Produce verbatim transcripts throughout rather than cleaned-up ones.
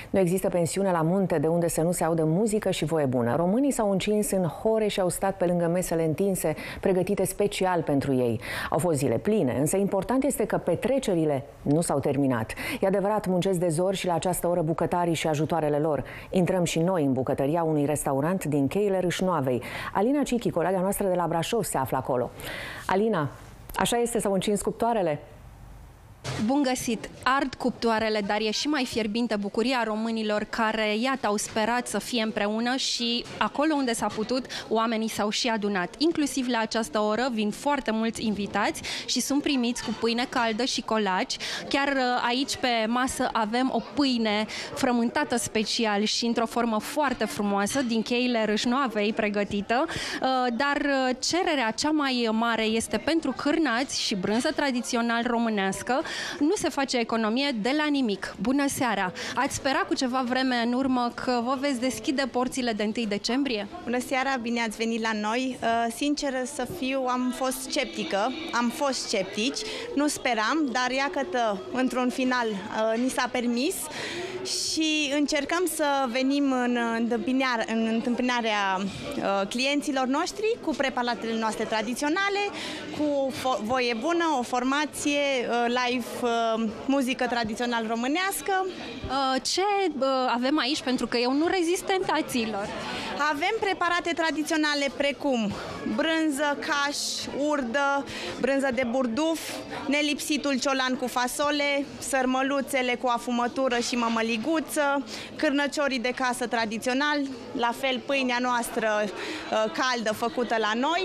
Nu există pensiune la munte de unde să nu se audă muzică și voie bună. Românii s-au încins în hore și au stat pe lângă mesele întinse, pregătite special pentru ei. Au fost zile pline, însă important este că petrecerile nu s-au terminat. E adevărat, muncesc de zor și la această oră bucătarii și ajutoarele lor. Intrăm și noi în bucătăria unui restaurant din cheile Râșnoavei. Alina Cichi, colega noastră de la Brașov, se află acolo. Alina, așa este, s-au încins cuptoarele? Bun găsit! Ard cuptoarele, dar e și mai fierbinte bucuria românilor care, iată, au sperat să fie împreună și acolo unde s-a putut, oamenii s-au și adunat. Inclusiv la această oră vin foarte mulți invitați și sunt primiți cu pâine caldă și colaci. Chiar aici pe masă avem o pâine frământată special și într-o formă foarte frumoasă, din cheile Râșnoavei pregătită, dar cererea cea mai mare este pentru cârnați și brânză tradițional românească. Nu se face economie de la nimic. Bună seara! Ați sperat cu ceva vreme în urmă că vă veți deschide porțile de întâi decembrie? Bună seara, bine ați venit la noi. Sinceră să fiu, am fost sceptică, am fost sceptici, nu speram, dar iată, într-un final ni s-a permis și încercăm să venim în întâmpinarea, în întâmpinarea clienților noștri cu preparatele noastre tradiționale, cu voie bună, o formație, live, muzică tradițional românească. Ce avem aici? Pentru că eu nu rezist tentațiilor. Avem preparate tradiționale precum brânză, caș, urdă, brânză de burduf, nelipsitul ciolan cu fasole, sărmăluțele cu afumătură și mămăliguță, cârnăciorii de casă tradițional, la fel pâinea noastră caldă făcută la noi.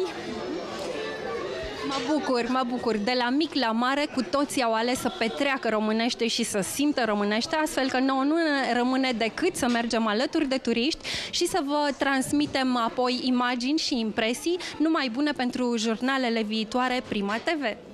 Mă bucur, mă bucur. De la mic la mare, cu toții au ales să petreacă românește și să simtă românește, astfel că nouă nu ne rămâne decât să mergem alături de turiști și să vă transmitem apoi imagini și impresii numai bune pentru jurnalele viitoare Prima T V.